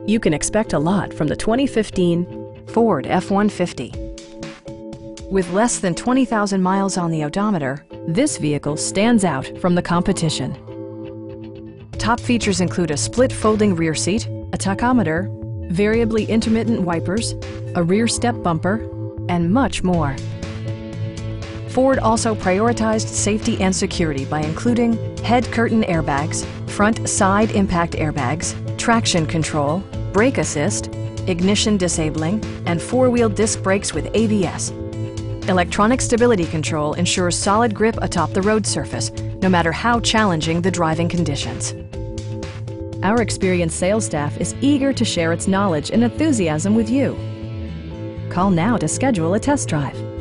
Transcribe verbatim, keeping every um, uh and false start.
You can expect a lot from the twenty fifteen Ford F one fifty. With less than twenty thousand miles on the odometer, this vehicle stands out from the competition. Top features include a split folding rear seat, a tachometer, variably intermittent wipers, a rear step bumper, and much more. Ford also prioritized safety and security by including head curtain airbags, front side impact airbags, traction control, brake assist, ignition disabling, and four-wheel disc brakes with A B S. Electronic stability control ensures solid grip atop the road surface, no matter how challenging the driving conditions. Our experienced sales staff is eager to share its knowledge and enthusiasm with you. Call now to schedule a test drive.